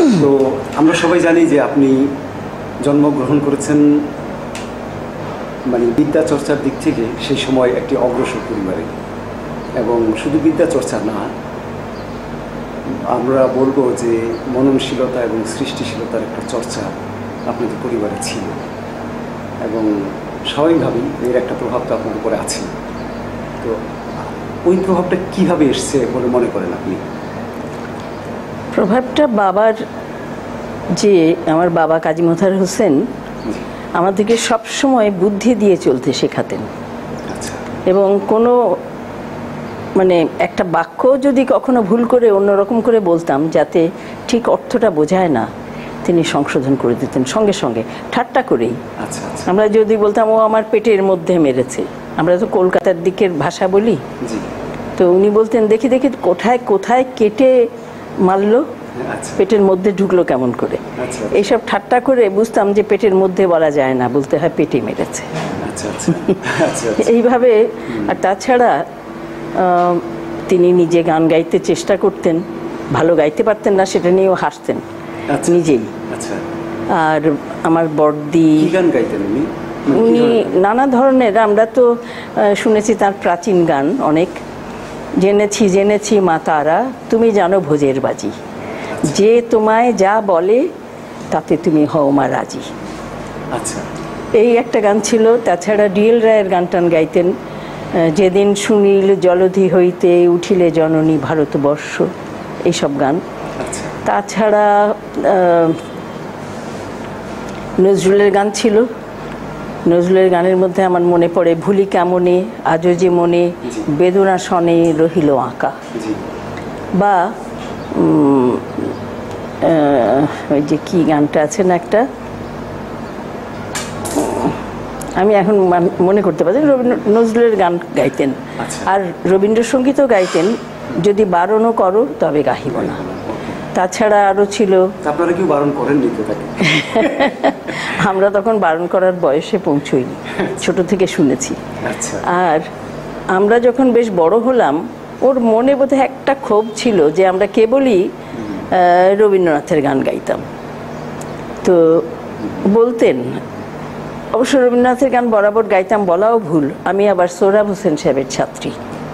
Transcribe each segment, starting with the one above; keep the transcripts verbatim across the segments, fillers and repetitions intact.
তো আমরা সবাই জানি যে আপনি জন্মগ্রহণ করেছেন মানে বিদ্যা চর্চার দিক থেকে সেই সময় একটি অগ্রসর পরিবারে, এবং শুধু বিদ্যা চর্চা না, আমরা বলবো যে মননশীলতা এবং সৃষ্টিশীলতার একটা চর্চা আপনাদের পরিবারে ছিল, এবং স্বাভাবিকভাবেই এর একটা প্রভাব তো আপনার উপরে আছে। তো ওই প্রভাবটা কিভাবে এসছে বলে মনে করেন আপনি? প্রভাবটা বাবার, যে আমার বাবা কাজী মোতাহার হোসেন আমাদেরকে সবসময় বুদ্ধি দিয়ে চলতে শেখাতেন, এবং কোনো মানে একটা বাক্য যদি কখনো ভুল করে অন্যরকম করে বলতাম যাতে ঠিক অর্থটা বোঝায় না, তিনি সংশোধন করে দিতেন সঙ্গে সঙ্গে, ঠাট্টা করেই। আমরা যদি বলতাম ও আমার পেটের মধ্যে মেরেছে, আমরা তো কলকাতার দিকের ভাষা বলি, তো উনি বলতেন দেখি দেখি কোথায় কোথায় কেটে মারলো, পেটের মধ্যে ঢুকলো কেমন করে। এইসব ঠাট্টা করে বুঝতাম যে পেটের মধ্যে বলা যায় না, বলতে হয় পেটে মেরেছে। এইভাবে। আর তাছাড়া তিনি নিজে গান গাইতে চেষ্টা করতেন, ভালো গাইতে পারতেন না সেটা নিয়েও হাসতেন নিজেই। আর আমার বড়দি গান গাইতেন উনি নানা ধরনের, আমরা তো শুনেছি তার প্রাচীন গান অনেক। জেনেছি জেনেছি মা তারা তুমি জানো ভোজের বাজি, যে তোমায় যা বলে তাতে তুমি হও মা রাজি। আচ্ছা, এই একটা গান ছিল। তাছাড়া ডিএল রায়ের গান টান গাইতেন, যেদিন শুনিল জলধি হইতে উঠিলে জননী ভারতবর্ষ, এইসব গান। তাছাড়া নজরুলের গান ছিল। নজরুলের গানের মধ্যে আমার মনে পড়ে ভুলি কেমনে আজও যে মনে বেদনা সনে রহিল আঁকা, বা ওই যে কি গানটা আছে না একটা, আমি এখন মনে করতে পারছি। রবীন্দ্র নজরুলের গান গাইতেন, আর রবীন্দ্রসঙ্গীতও গাইতেন, যদি বারণও করো তবে গাহিব না। তাছাড়া আরও ছিল, আপনারা কেউ বারণ করেননি তো তাকে? আমরা তখন বারণ করার বয়সে পৌঁছইনি, ছোট থেকে শুনেছি। আর আমরা যখন বেশ বড় হলাম, ওর মনে বোধহয় একটা ক্ষোভ ছিল যে আমরা কেবলই রবীন্দ্রনাথের গান গাইতাম। তো বলতেন, অবশ্য রবীন্দ্রনাথের গান বরাবর গাইতাম বলাও ভুল, আমি আবার সোহরাব হোসেন সাহেবের ছাত্রী।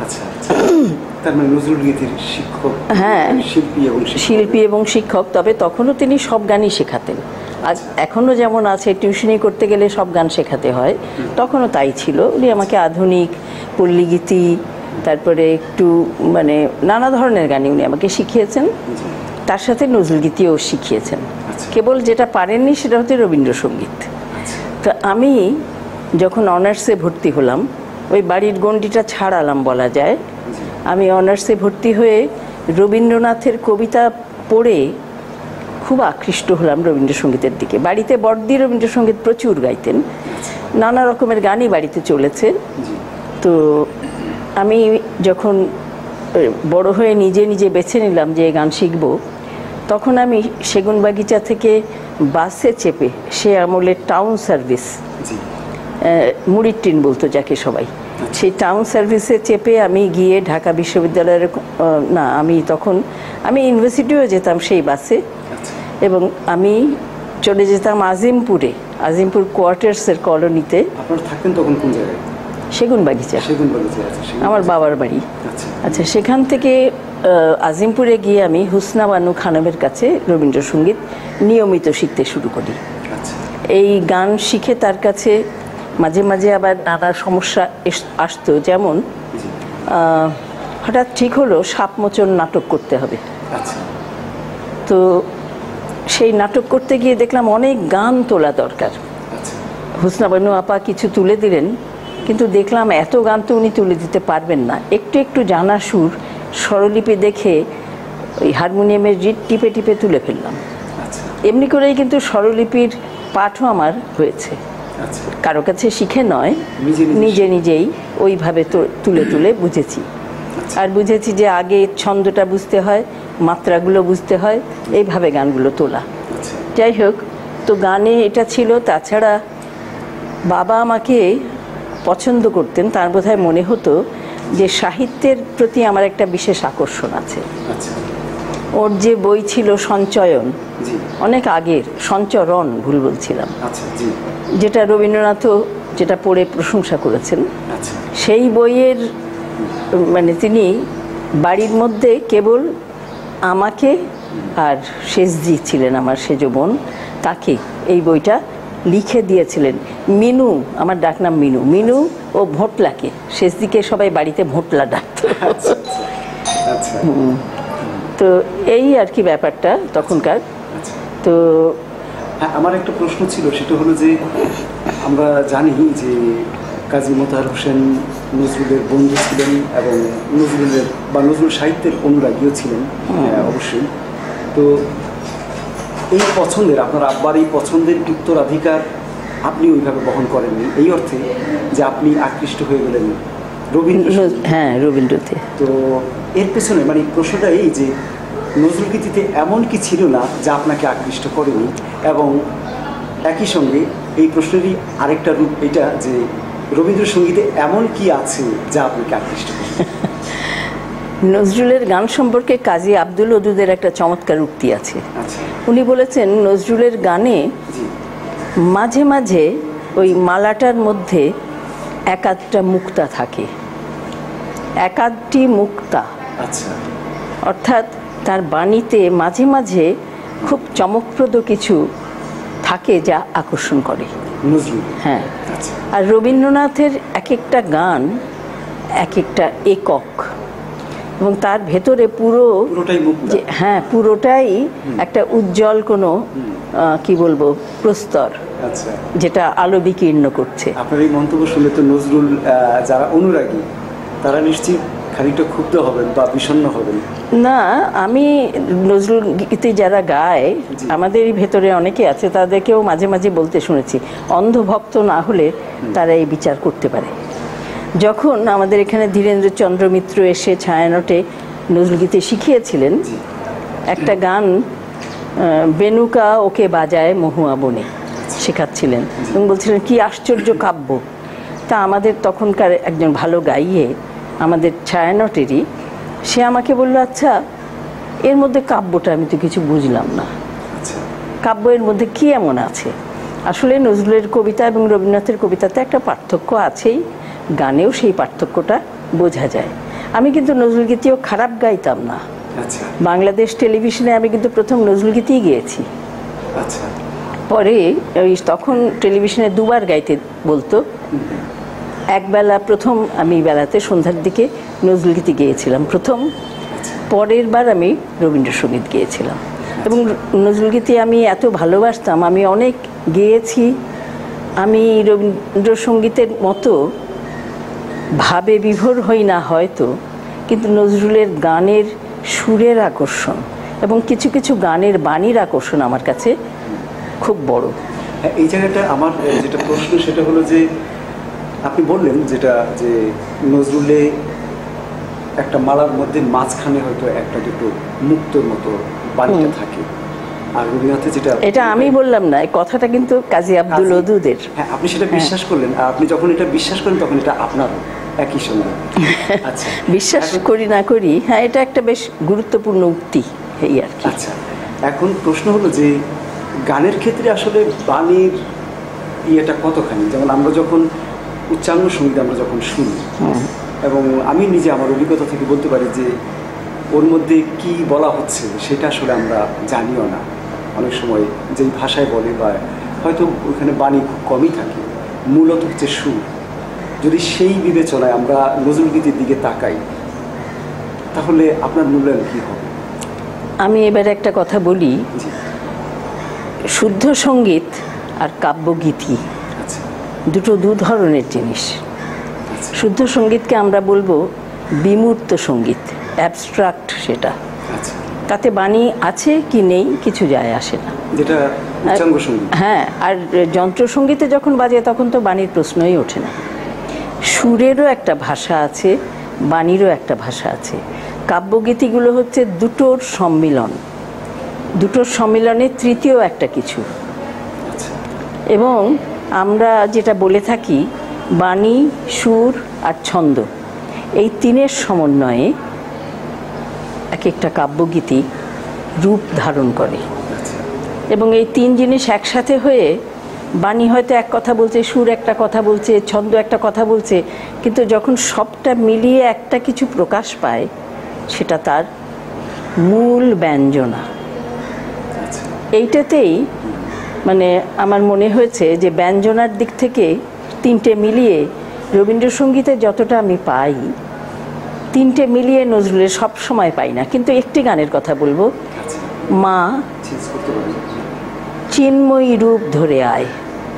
হ্যাঁ, শিল্পী এবং শিক্ষক। তবে তখনও তিনি সব গানই শেখাতেন। আজ এখনও যেমন আছে, টিউশনি করতে গেলে সব গান শেখাতে হয়, তখনও তাই ছিল। উনি আমাকে আধুনিক, পল্লীগীতি, তারপরে একটু মানে নানা ধরনের গানই উনি আমাকে শিখিয়েছেন। তার সাথে নজরুলগীতিও শিখিয়েছেন। কেবল যেটা পারেননি সেটা হচ্ছে রবীন্দ্রসঙ্গীত। তো আমি যখন অনার্সে ভর্তি হলাম, ওই বাড়ির গণ্ডিটা ছাড়ালাম বলা যায়। আমি অনার্সে ভর্তি হয়ে রবীন্দ্রনাথের কবিতা পড়ে খুব আকৃষ্ট হলাম রবীন্দ্রসঙ্গীতের দিকে। বাড়িতে বড়দি রবীন্দ্রসঙ্গীত প্রচুর গাইতেন, নানা রকমের গানই বাড়িতে চলেছে। তো আমি যখন বড় হয়ে নিজে নিজে বেছে নিলাম যে গান শিখব, তখন আমি সেগুনবাগিচা থেকে বাসে চেপে, সে আমলের টাউন সার্ভিস, মুড়ির ট্রেন বলতো যাকে সবাই, সেই টাউন সার্ভিসে চেপে আমি গিয়ে ঢাকা বিশ্ববিদ্যালয়ের, না আমি তখন আমি ইউনিভার্সিটিও যেতাম সেই বাসে, এবং আমি চলে যেতাম আজিমপুরে, আজিমপুর কোয়ার্টার্সের কলোনিতে। আপনারা থাকতেন তখন কোন জায়গায়? সেগুনবাগিচা, আমার বাবার বাড়ি। আচ্ছা, সেখান থেকে আজিমপুরে গিয়ে আমি হুসনা বানু খানমের কাছে রবীন্দ্রসঙ্গীত নিয়মিত শিখতে শুরু করি। এই গান শিখে তার কাছে মাঝে মাঝে আবার নানা সমস্যা আসতো, যেমন হঠাৎ ঠিক হলো সাপমোচন নাটক করতে হবে। তো সেই নাটক করতে গিয়ে দেখলাম অনেক গান তোলা দরকার। হুসনা বানু আপা কিছু তুলে দিলেন, কিন্তু দেখলাম এত গান তো উনি তুলে দিতে পারবেন না। একটু একটু জানা সুর স্বরলিপি দেখে ওই হারমোনিয়ামের রিড টিপে টিপে তুলে ফেললাম। এমনি করেই কিন্তু স্বরলিপির পাঠও আমার হয়েছে, কারো কাছে শিখে নয়, নিজে নিজেই ওইভাবে তুলে তুলে বুঝেছি। আর বুঝেছি যে আগে ছন্দটা বুঝতে হয়, মাত্রাগুলো বুঝতে হয়, এইভাবে গানগুলো তোলা। যাই হোক, তো গানে এটা ছিল। তাছাড়া বাবা আমাকে পছন্দ করতেন, তার বোধহয় মনে হতো যে সাহিত্যের প্রতি আমার একটা বিশেষ আকর্ষণ আছে। ওর যে বই ছিল সঞ্চয়ন, অনেক আগের, সঞ্চরণ ভুল বলছিলাম, যেটা রবীন্দ্রনাথও যেটা পড়ে প্রশংসা করেছেন, সেই বইয়ের মানে তিনি বাড়ির মধ্যে কেবল আমাকে আর শেষজি ছিলেন আমার সেজ বোন, তাকে এই বইটা লিখে দিয়েছিলেন। মিনু, আমার ডাকনাম মিনু, মিনু ও ভোটলাকে, শেষদিকে সবাই বাড়িতে ভোটলা ডাকত। তো এই আর কি ব্যাপারটা তখনকার। তো হ্যাঁ, আমার একটা প্রশ্ন ছিল, সেটা হলো যে আমরা জানি যে কাজী মোতাহার হোসেন নজরুলের বন্ধু ছিলেন এবং নজরুলের বা নজরুল সাহিত্যের অনুরাগীও ছিলেন অবশ্যই। তো এই পছন্দের, আপনার আব্বার এই পছন্দের উত্তরাধিকার আপনি ওইভাবে বহন করেননি, এই অর্থে যে আপনি আকৃষ্ট হয়ে গেলেন রবীন্দ্র, হ্যাঁ রবীন্দ্রতে। তো এর পেছনে মানে প্রশ্নটা এই যে নজরুল গীতিতে এমন কি ছিল না যা আপনাকে আকৃষ্ট করেনি, এবং একই সঙ্গে এই প্রশ্নেরই আরেকটা রূপ এটা যে রবীন্দ্রসঙ্গীতে এমন কি আছে যা আপনাকে আকৃষ্ট করে? নজরুলের গান সম্পর্কে কাজী আব্দুল ওদুদের একটা চমৎকার উক্তি আছে। উনি বলেছেন নজরুলের গানে মাঝে মাঝে ওই মালাটার মধ্যে এক আধটা মুক্তা থাকে, এক আধটি মুক্তা, অর্থাৎ তার বাণীতে মাঝে মাঝে খুব চমকপ্রদ কিছু থাকে যা আকর্ষণ করে। হ্যাঁ, আর রবীন্দ্রনাথের এক একটা গান এক একটা একক, এবং তার ভেতরে পুরো যে হ্যাঁ পুরোটাই একটা উজ্জ্বল কোনো কি বলবো প্রস্তর, যেটা আলো বিকীর্ণ করছে। আপনার এই মন্তব্য শুনলে তো নজরুল যারা অনুরাগী তারা নিশ্চিত খানিকটা ক্ষুব্ধ হবেন বা বিষণ্ণ হবেন। না, আমি নজরুল গীতি যারা গায় আমাদেরই ভেতরে অনেকে আছে, তাদেরকেও মাঝে মাঝে বলতে শুনেছি অন্ধভক্ত না হলে তারা এই বিচার করতে পারে। যখন আমাদের এখানে ধীরেন্দ্রচন্দ্র মিত্র এসে ছায়ানটে নজরুল গীতি শিখিয়েছিলেন, একটা গান বেনুকা ওকে বাজায় মহুয়া বনে শেখাচ্ছিলেন এবং বলছিলেন কি আশ্চর্য কাব্য। তা আমাদের তখনকার একজন ভালো গাইয়ে আমাদের ছায়ানটেরই, সে আমাকে বললো আচ্ছা এর মধ্যে কাব্যটা আমি তো কিছু বুঝলাম না, কাব্য এর মধ্যে কি এমন আছে? আসলে নজরুলের কবিতা এবং রবীন্দ্রনাথের কবিতাতে একটা পার্থক্য আছেই, গানেও সেই পার্থক্যটা বোঝা যায়। আমি কিন্তু নজরুল গীতিও খারাপ গাইতাম না। বাংলাদেশ টেলিভিশনে আমি কিন্তু প্রথম নজরুল গীতিই গেয়েছি। পরে ওই তখন টেলিভিশনে দুবার গাইতে বলতো, একবেলা প্রথম আমি বেলাতে সন্ধ্যার দিকে নজরুল গীতি গেয়েছিলাম প্রথম, পরের বার আমি রবীন্দ্রসঙ্গীত গেয়েছিলাম। এবং নজরুল গীতি আমি এত ভালোবাসতাম, আমি অনেক গেয়েছি। আমি রবীন্দ্রসঙ্গীতের মতো ভাবে বিভোর হই না হয়তো, কিন্তু নজরুলের গানের সুরের আকর্ষণ এবং কিছু কিছু গানের বাণীর আকর্ষণ আমার কাছে খুব বড়। এই জায়গাটা আমার যেটা প্রশ্ন সেটা হলো যে আপনি বললেন যেটা যে নজরুলে একটা মালার মধ্যে মাঝখানে হয়তো একটা দুটো মুক্তর মতো বাণীটা থাকে, আর রবীন্দ্রনাথের যেটা, এটা আমি বললাম না, এই কথাটা কিন্তু কাজী আব্দুল ওদুদের। হ্যাঁ, আপনি সেটা বিশ্বাস করলেন, আর আপনি যখন এটা বিশ্বাস করেন তখন এটা আপনার একই সঙ্গে। আচ্ছা, বিশ্বাস করি না করি, হ্যাঁ এটা একটা বেশ গুরুত্বপূর্ণ উক্তি এই আর কি। আচ্ছা, এখন প্রশ্ন হলো যে গানের ক্ষেত্রে আসলে বাণীর ইয়েটা কতখানি, যেমন আমরা যখন উচ্চাঙ্গ সঙ্গীত আমরা যখন শুনি, এবং আমি নিজে আমার অভিজ্ঞতা থেকে বলতে পারি যে ওর মধ্যে কি বলা হচ্ছে সেটা আসলে আমরা জানিও না অনেক সময়, যেই ভাষায় বলে বা হয়তো ওইখানে বাণী খুব কমই থাকে, মূলত হচ্ছে সুর। যদি সেই বিবেচনায় আমরা নজরুল গীতির দিকে তাকাই তাহলে আপনার মূল্যায়ন কী হবে? আমি এবারে একটা কথা বলি, শুদ্ধ সঙ্গীত আর কাব্যগীতি দুটো দু ধরনের জিনিস। শুদ্ধ সঙ্গীতকে আমরা বলবো বিমূর্ত সঙ্গীত, অ্যাবস্ট্রাক্ট, সেটা তাতে বাণী আছে কি নেই কিছু যায় আসে না, যেটা উচ্চাঙ্গ সঙ্গীত। হ্যাঁ, আর যন্ত্রসঙ্গীতে যখন বাজে তখন তো বাণীর প্রশ্নই ওঠে না। সুরেরও একটা ভাষা আছে, বাণীরও একটা ভাষা আছে। কাব্যগীতিগুলো হচ্ছে দুটোর সম্মিলন, দুটোর সম্মিলনে তৃতীয় একটা কিছু। এবং আমরা যেটা বলে থাকি বাণী, সুর আর ছন্দ, এই তিনের সমন্বয়ে এক একটা কাব্যগীতি রূপ ধারণ করে। এবং এই তিন জিনিস একসাথে হয়ে বাণী হয়তো এক কথা বলছে, সুর একটা কথা বলছে, ছন্দ একটা কথা বলছে, কিন্তু যখন সবটা মিলিয়ে একটা কিছু প্রকাশ পায় সেটা তার মূল ব্যঞ্জনা। এইটাতেই মানে আমার মনে হয়েছে যে ব্যঞ্জনার দিক থেকে তিনটে মিলিয়ে রবীন্দ্রসঙ্গীতে যতটা আমি পাই, তিনটে মিলিয়ে নজরুলের সব সময় পাই না। কিন্তু একটি গানের কথা বলবো, মা চিন্ময়ী রূপ ধরে আয়।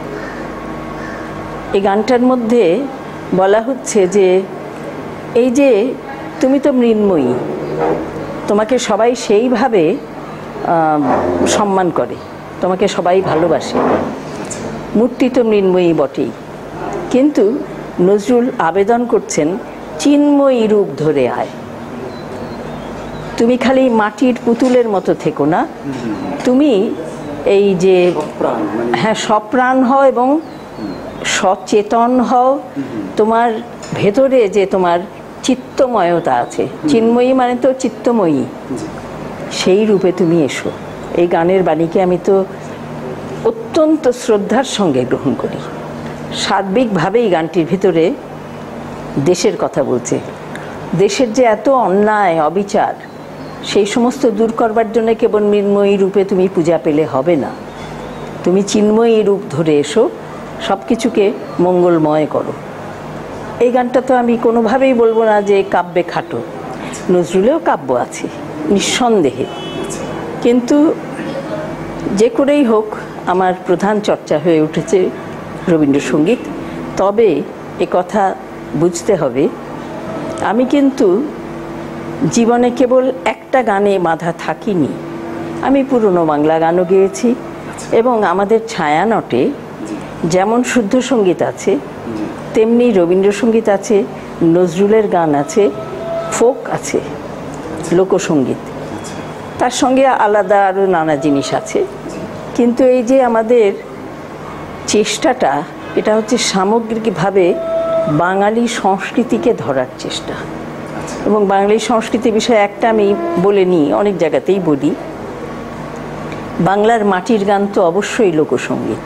এই গানটার মধ্যে বলা হচ্ছে যে এই যে তুমি তো মৃন্ময়ী, তোমাকে সবাই সেইভাবে সম্মান করে, তোমাকে সবাই ভালোবাসে, মূর্তি তো মৃন্ময়ী বটেই, কিন্তু নজরুল আবেদন করছেন চিন্ময়ী রূপ ধরে আয়। তুমি খালি মাটির পুতুলের মতো থেকো না, তুমি এই যে হ্যাঁ সপ্রাণ হও এবং সচেতন হও, তোমার ভেতরে যে তোমার চিত্তময়তা আছে, চিন্ময়ী মানে তো চিত্তময়ী, সেই রূপে তুমি এসো। এই গানের বাণীকে আমি তো অত্যন্ত শ্রদ্ধার সঙ্গে গ্রহণ করি। সার্বিকভাবে এই গানটির ভিতরে দেশের কথা বলছে, দেশের যে এত অন্যায় অবিচার, সেই সমস্ত দূর করবার জন্য কেবল মৃন্ময়ী রূপে তুমি পূজা পেলে হবে না, তুমি চিন্ময়ী রূপ ধরে এসো, সব কিছুকে মঙ্গলময় করো। এই গানটা তো আমি কোনোভাবেই বলবো না যে কাব্যে খাটো, নজরুলেও কাব্য আছে নিঃসন্দেহে, কিন্তু যে করেই হোক আমার প্রধান চর্চা হয়ে উঠেছে রবীন্দ্রসঙ্গীত। তবে এ কথা বুঝতে হবে, আমি কিন্তু জীবনে কেবল একটা গানে বাঁধা থাকিনি, আমি পুরনো বাংলা গানও গেয়েছি, এবং আমাদের ছায়ানটে যেমন শুদ্ধ সঙ্গীত আছে তেমনি রবীন্দ্রসঙ্গীত আছে, নজরুলের গান আছে, ফোক আছে, লোকসঙ্গীত, তার সঙ্গে আলাদা আরও নানা জিনিস আছে। কিন্তু এই যে আমাদের চেষ্টাটা, এটা হচ্ছে সামগ্রিকভাবে বাঙালি সংস্কৃতিকে ধরার চেষ্টা। এবং বাঙালি সংস্কৃতি বিষয়ে একটা আমি বলে নিই, অনেক জায়গাতেই বলি, বাংলার মাটির গান তো অবশ্যই লোকসঙ্গীত।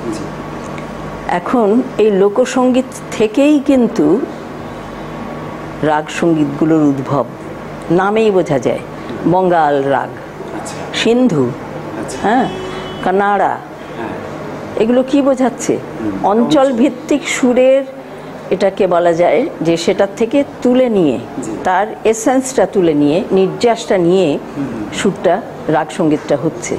এখন এই লোকসঙ্গীত থেকেই কিন্তু রাগ সঙ্গীতগুলোর উদ্ভব, নামেই বোঝা যায়, বঙ্গাল রাগ, সিন্ধু, হ্যাঁ, কানাড়া, এগুলো কি বোঝাচ্ছে? অঞ্চল ভিত্তিক সুরের, এটাকে বলা যায় যে সেটার থেকে তুলে নিয়ে, তার এসেন্সটা তুলে নিয়ে, নির্যাসটা নিয়ে সুরটা রাগ সঙ্গীতটা হচ্ছে।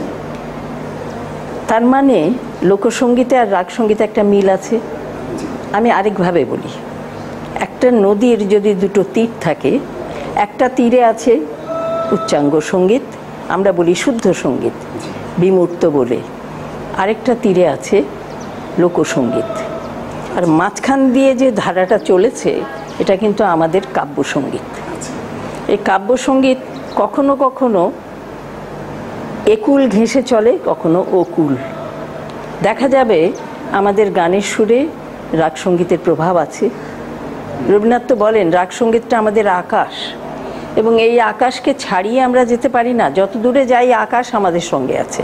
তার মানে লোকসঙ্গীতে আর রাগ সঙ্গীতে একটা মিল আছে। আমি আরেকভাবে বলি, একটা নদীর যদি দুটো তীর থাকে, একটা তীরে আছে উচ্চাঙ্গ সঙ্গীত, আমরা বলি শুদ্ধ সঙ্গীত, বিমূর্ত বলে, আরেকটা তীরে আছে লোকসঙ্গীত, আর মাঝখান দিয়ে যে ধারাটা চলেছে এটা কিন্তু আমাদের কাব্যসঙ্গীত। এই কাব্যসঙ্গীত কখনো কখনো একুল ঘেঁষে চলে, কখনো অকুল। দেখা যাবে আমাদের গানের সুরে রাগ সঙ্গীতের প্রভাব আছে। রবীন্দ্রনাথ তো বলেন রাগ সঙ্গীতটা আমাদের আকাশ, এবং এই আকাশকে ছাড়িয়ে আমরা যেতে পারি না, যত দূরে যাই আকাশ আমাদের সঙ্গে আছে।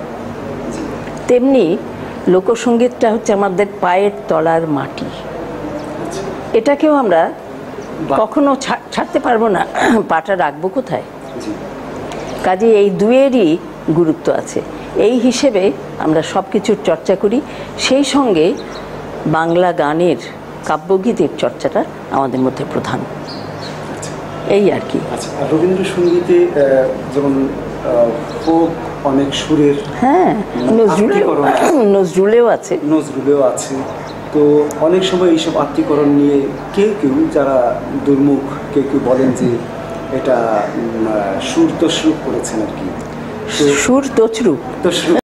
তেমনি লোকসঙ্গীতটা হচ্ছে আমাদের পায়ের তলার মাটি, এটাকেও আমরা কখনো ছাড়তে পারবো না, পাটা রাখবো কোথায়? কাজে এই দুয়েরই গুরুত্ব আছে। এই হিসেবে আমরা সব কিছুর চর্চা করি, সেই সঙ্গে বাংলা গানের কাব্যগীতের চর্চাটা আমাদের মধ্যে প্রধান, এই আর কি। রবীন্দ্রসঙ্গীতে যেমন ফোক অনেক সুরের, হ্যাঁ, নজরুলেও নজরুলেও আছে নজরুলেও আছে তো অনেক সময় এইসব আত্মীকরণ নিয়ে কেউ কেউ যারা দুর্মুখ, কেউ কেউ বলেন যে এটা সুর তসরূপ করেছেন আর কি, সুর তছরূপ।